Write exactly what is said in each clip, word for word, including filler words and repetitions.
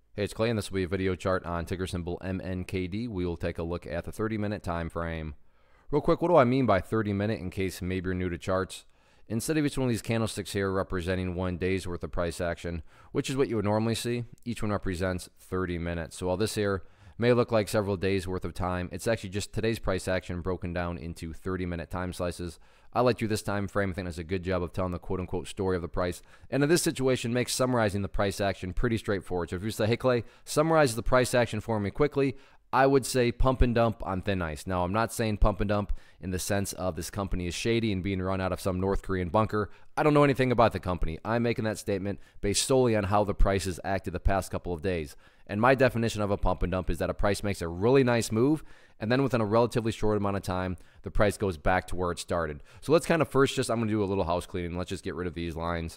Hey, it's Clay, and this will be a video chart on ticker symbol M N K D. We will take a look at the thirty minute time frame. Real quick, what do I mean by thirty minute in case maybe you're new to charts? Instead of each one of these candlesticks here representing one day's worth of price action, which is what you would normally see, each one represents thirty minutes. So while this here may look like several days worth of time, it's actually just today's price action broken down into thirty minute time slices. I like you this time frame. I think does a good job of telling the quote-unquote story of the price. And in this situation, makes summarizing the price action pretty straightforward. So if you say, hey, Clay, summarize the price action for me quickly, I would say pump and dump on thin ice. Now, I'm not saying pump and dump in the sense of this company is shady and being run out of some North Korean bunker. I don't know anything about the company. I'm making that statement based solely on how the price has acted the past couple of days. And my definition of a pump and dump is that a price makes a really nice move, and then within a relatively short amount of time, the price goes back to where it started. So let's kind of first just, I'm going to do a little house cleaning. Let's just get rid of these lines.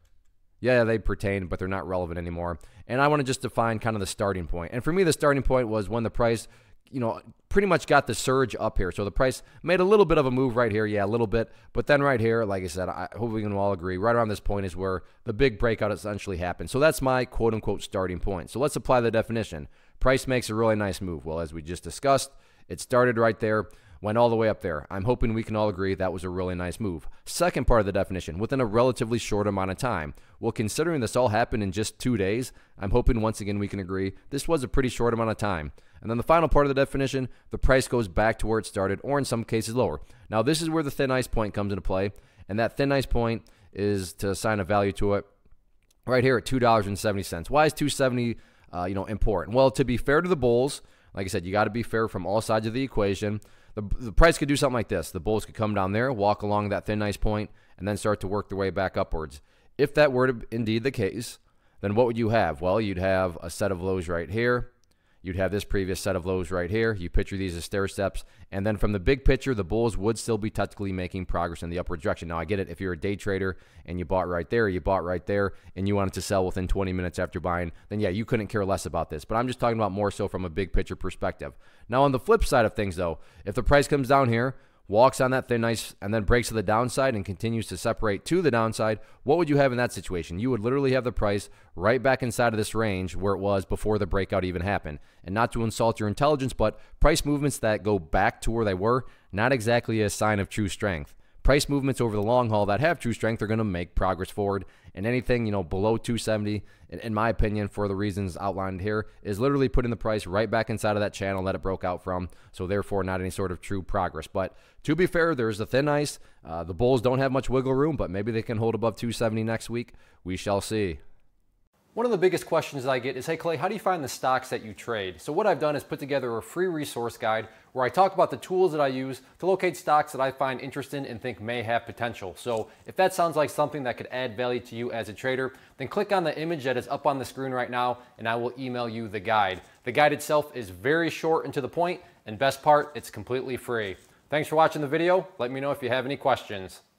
Yeah, they pertain, but they're not relevant anymore. And I want to just define kind of the starting point. And for me, the starting point was when the price, you know, pretty much got the surge up here. So the price made a little bit of a move right here. Yeah, a little bit. But then right here, like I said, I hope we can all agree, right around this point is where the big breakout essentially happened. So that's my quote-unquote starting point. So let's apply the definition. Price makes a really nice move. Well, as we just discussed, it started right there, went all the way up there. I'm hoping we can all agree that was a really nice move. Second part of the definition, within a relatively short amount of time. Well, considering this all happened in just two days, I'm hoping once again we can agree this was a pretty short amount of time. And then the final part of the definition, the price goes back to where it started, or in some cases lower. Now, this is where the thin ice point comes into play, and that thin ice point is to assign a value to it right here at two dollars and seventy cents. Why is two seventy uh, you know, important? Well, to be fair to the bulls, like I said, you got to be fair from all sides of the equation. The, the price could do something like this. The bulls could come down there, walk along that thin ice point, and then start to work their way back upwards. If that were to indeed the case, then what would you have? Well, you'd have a set of lows right here. You'd have this previous set of lows right here. You picture these as stair steps. And then from the big picture, the bulls would still be technically making progress in the upward direction. Now, I get it. If you're a day trader and you bought right there, you bought right there, and you wanted to sell within twenty minutes after buying, then yeah, you couldn't care less about this. But I'm just talking about more so from a big picture perspective. Now, on the flip side of things, though, if the price comes down here, walks on that thin ice, and then breaks to the downside and continues to separate to the downside, what would you have in that situation? You would literally have the price right back inside of this range where it was before the breakout even happened. And not to insult your intelligence, but price movements that go back to where they were, not exactly a sign of true strength. Price movements over the long haul that have true strength are going to make progress forward. And anything, you know, below two seventy, in, in my opinion, for the reasons outlined here, is literally putting the price right back inside of that channel that it broke out from. So therefore, not any sort of true progress. But to be fair, there's the thin ice. Uh, the bulls don't have much wiggle room, but maybe they can hold above two seventy next week. We shall see. One of the biggest questions that I get is, hey Clay, how do you find the stocks that you trade? So what I've done is put together a free resource guide where I talk about the tools that I use to locate stocks that I find interesting and think may have potential. So if that sounds like something that could add value to you as a trader, then click on the image that is up on the screen right now and I will email you the guide. The guide itself is very short and to the point, and best part, it's completely free. Thanks for watching the video. Let me know if you have any questions.